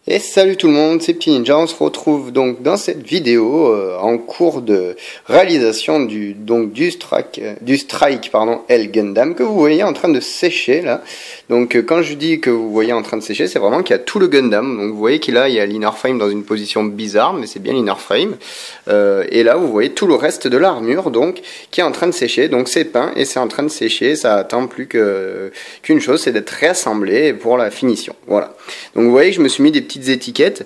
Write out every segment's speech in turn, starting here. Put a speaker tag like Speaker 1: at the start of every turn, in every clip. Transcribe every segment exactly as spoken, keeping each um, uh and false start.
Speaker 1: Et salut tout le monde, c'est Petit Ninja. On se retrouve donc dans cette vidéo euh, en cours de réalisation du donc du strike euh, du strike pardon L Gundam que vous voyez en train de sécher là. Donc euh, quand je dis que vous voyez en train de sécher, c'est vraiment qu'il y a tout le Gundam. Donc vous voyez qu'il a il y a l'inner frame dans une position bizarre, mais c'est bien l'inner frame. Euh, et là vous voyez tout le reste de l'armure donc qui est en train de sécher. Donc c'est peint et c'est en train de sécher. Ça attend plus que qu'une chose, c'est d'être réassemblé pour la finition. Voilà. Donc vous voyez que je me suis mis des petites étiquettes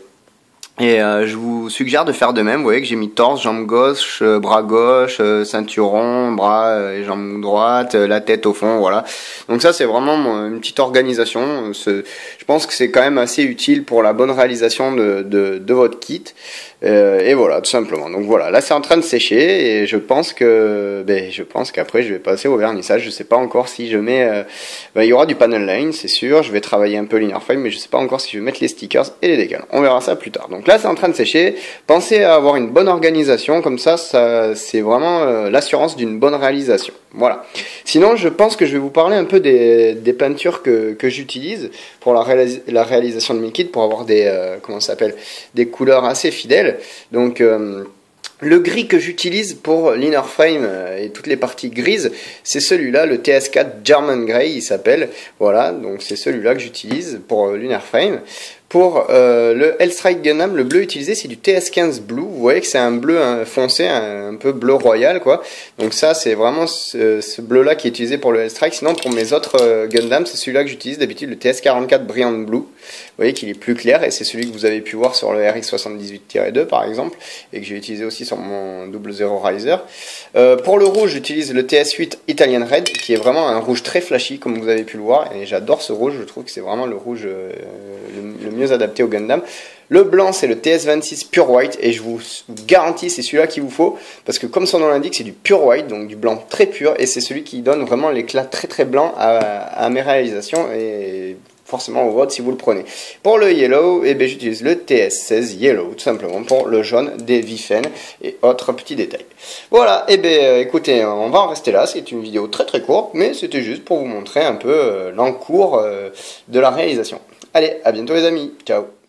Speaker 1: et euh, je vous suggère de faire de même. Vous voyez que j'ai mis torse, jambe gauche, euh, bras gauche, euh, ceinturon, bras euh, et jambe droite, euh, la tête au fond, voilà. Donc ça c'est vraiment mon, une petite organisation. Je pense que c'est quand même assez utile pour la bonne réalisation de, de, de votre kit. Euh, et voilà, tout simplement. Donc voilà, là c'est en train de sécher et je pense que, ben, je pense qu'après je vais passer au vernissage. Je sais pas encore si je mets, euh, ben, il y aura du panel line, c'est sûr. Je vais travailler un peu l'inner frame, mais je sais pas encore si je vais mettre les stickers et les décals. On verra ça plus tard. Donc là c'est en train de sécher. Pensez à avoir une bonne organisation, comme ça, ça c'est vraiment euh, l'assurance d'une bonne réalisation. Voilà. Sinon, je pense que je vais vous parler un peu des, des peintures que, que j'utilise pour la, réalis la réalisation de mes kits, pour avoir des, euh, comment ça s'appelle, des couleurs assez fidèles. Donc, euh, le gris que j'utilise pour l'inner frame et toutes les parties grises, c'est celui-là, le T S quatre German Grey, il s'appelle. Voilà, donc c'est celui-là que j'utilise pour l'inner frame. Pour euh, le L-Strike Gundam, le bleu utilisé c'est du T S quinze Blue. Vous voyez que c'est un bleu hein, foncé, un, un peu bleu royal quoi. Donc ça c'est vraiment ce, ce bleu là qui est utilisé pour le L-Strike. Sinon pour mes autres euh, Gundam c'est celui-là que j'utilise d'habitude, le T S quarante-quatre Brilliant Blue. Vous voyez qu'il est plus clair et c'est celui que vous avez pu voir sur le R X soixante-dix-huit tiret deux par exemple. Et que j'ai utilisé aussi sur mon double zéro Riser. Euh, pour le rouge j'utilise le T S huit Italian Red qui est vraiment un rouge très flashy comme vous avez pu le voir. Et j'adore ce rouge, je trouve que c'est vraiment le rouge euh, le, le mieux adapté au Gundam. Le blanc c'est le T S vingt-six Pure White et je vous garantis c'est celui-là qu'il vous faut parce que comme son nom l'indique c'est du Pure White, donc du blanc très pur, et c'est celui qui donne vraiment l'éclat très très blanc à, à mes réalisations et forcément au vote si vous le prenez. Pour le yellow, eh bien, j'utilise le T S seize Yellow tout simplement pour le jaune des Vifen et autres petits détails. Voilà, et eh bien écoutez, on va en rester là, c'est une vidéo très très courte mais c'était juste pour vous montrer un peu euh, l'encours euh, de la réalisation. Allez, à bientôt les amis, ciao.